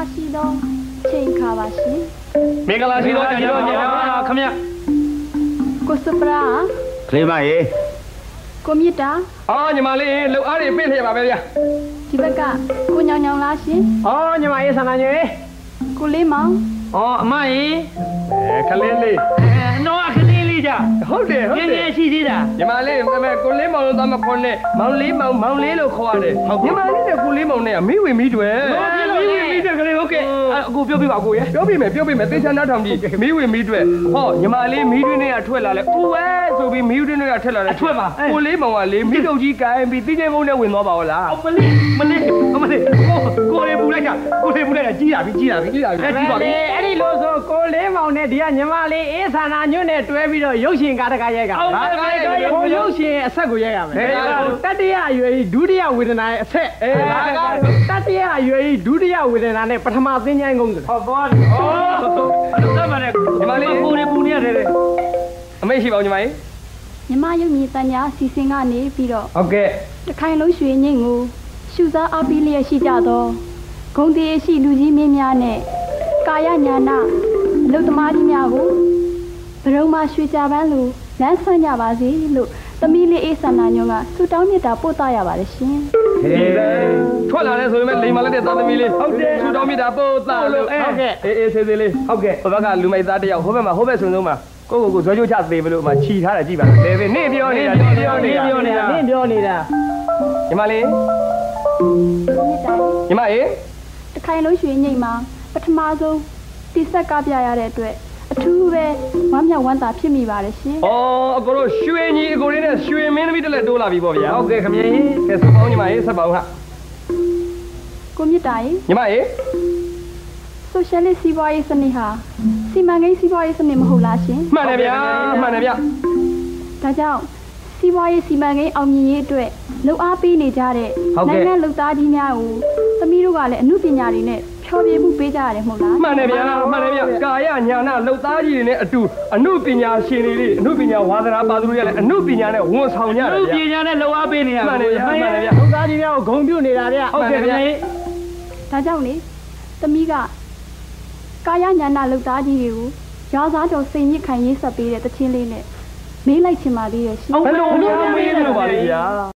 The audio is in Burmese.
ရှိသောချိန်ခါပါရှင်မင်္ဂလာရှိသောညတော်ခင်ဗျကိုစပရာကလေးမရေကိုမြစ်တာညီမလေးလှုပ်အားတွေပြည့်လျက်ပါပဲဗျာဒီဘက်ကကိုညောင်ညောင်လားရှင်ညီမရေဆန္ဒညွေကိုလေးမောင်အမရေခလေးလေးနော်ခလေးလေးကြဟုတ်တယ်ငယ်ရှိသေးတာညီမလေးကိုလေးမောင်လို့သားမခေါ်နဲ့မောင်လေးလို့ခေါ်ရတယ်ညီမလေးနဲ့ကိုလေးမောင်နဲ့မိဝင်မိတွေမိတွေကလေးဟုတ်ကဲ့အခုပြောပြပါကိုရေပြောပြမယ်သေချာနားထောင်ကြည့်မိဝင်မိတွေညီမလေးမိတွေနဲ့ထွက်လာလဲဦးဝဲဆိုပြီးမိတွေနဲ့ထွက်လာလဲထွက်ပါကိုလေးမောင်ကလေမိတုပ်ကြီးကိုင်းပြီးတိကျင်းကုန်းနဲ့ဝင်သွားပါဦးလားမလေးကိုလေးပူလိုက်တာကြီးလာပြီကြီးပါပြီအဲ့ဒီလို့ဆိုကိုလေးမောင်နဲ့ဒီကညီမလေးအေးဆန္ဒညွန့်နဲ့တွဲပြီးတော့ရုပ်ရှင်ကားတကားရိုက်ကကိုရုပ်ရှင်အဆက်ကိုရိုက်ရမယ်တတိယအရွယ်ဒုတိယဝေဒနာရဲ့အဆက်တတိယအရွယ်ဒုတိယဝေဒနာနဲ့ပထမသင်္ချိုင်းကုန်းဆိုဟုတ်သွားပြီသက်ပါနဲ့ညီမလေးကိုလေးပူနေရတယ်အမေရှိပါဦးညီမလေးညီမရုပ်မြင်တညာစီစဉ်ကနေပြီးတော့ဟုတ်ကဲ့တခိုင်လုံးရွှေညိတ်ကိုရှုစားအားပေးလျက်ရှိကြသောဂုံတီရှိလူကြီးမင်းများနဲ့ကာယညာနာအလုသမားကြီးများကိုဘရုံမှာရွှေကြပန်းလိုလမ်းဆွမ်းကြပါစေလို့သမီးလေးအေးဆန္ဒညွန့်ကဆုတောင်းမြတ်တာပို့သားရပါတယ်ရှင်ဟေးထွက်လာလဲဆိုရင်လိမ်မာလိုက်တဲ့သားသမီးလေးဟုတ်တယ်ဆုတောင်းမြတ်တာပို့သားလို့ဟုတ်ကဲ့အေးဆေးလေးဟုတ်ကဲ့ဟိုဘက်ကလူမိုက်သားတယောက်ဟိုဘက်မှာဟိုဘက်ဆုံမှာကိုဇွဲချိုးချသေးဘလို့မှခြီထားတယ်ကြည့်ပါလေနေပြောနေတာညီမလေးညီမအေးတခိုင်လုံးရွှေညိတ်မှာပထမဆုံးတိဆက်ကပြရတဲ့အတွက်အထူးပဲဝမ်းမြောက်ဝမ်းသာဖြစ်မိပါတယ်ရှင်အကိုတို့ရွှေကြီးအကိုလေးနဲ့ရွှေမင်းသမီးတစ်လက်တိုးလာပြီပေါ့ဗျာဟုတ်ကဲ့ခမင်းကဲဆက်ပေါင်းညီမရေးဆက်ပေါင်းဟာကိုမြတ်တာရေညီမရေးဆိုရှယ်လစ်စီးပွားရေးစနစ်ဟာစီမံကိန်းစီးပွားရေးစနစ်မဟုတ်လားရှင်မှန်တယ်ဗျာဒါကြောင့်စီးပွားရေးစီမံကိန်းအောင်မြင်ရေးအတွက်လှုပ်အားပေးနေကြတဲ့နိုင်ငံလှုပ်သားကြီးများကိုသမီးတို့ကလည်းအမှုပညာတွေနဲ့ဖြောပြမှုပေးကြရတယ်မဟုတ်လားမှန်တယ်ဗျာကာယညာနာလှုပ်သားကြီးတွေနဲ့အတူအမှုပညာရှင်တွေအမှုပညာဝါသနာပါသူတွေကလည်းအမှုပညာနဲ့ဝန်ဆောင်ကြတယ်ဗျာအမှုပညာနဲ့လှုပ်အားပေးနေရမှန်တယ်ဗျာလှုပ်သားကြီးများကိုဂုဏ်ပြုနေတာဗျာဟုတ်ကဲ့ဗျာဒါကြောင့်လေသမီးကကာယညာနာလှုပ်သားကြီးတွေကိုရောစားတော်စိန်မြင့်ခံရေးဆက်ပေးတဲ့တခြင်းလေးနဲ့မေးလိုက်ချင်ပါသေးရဲ့ရှင်ဘယ်လိုမေးလို့ပါလဲဗျာ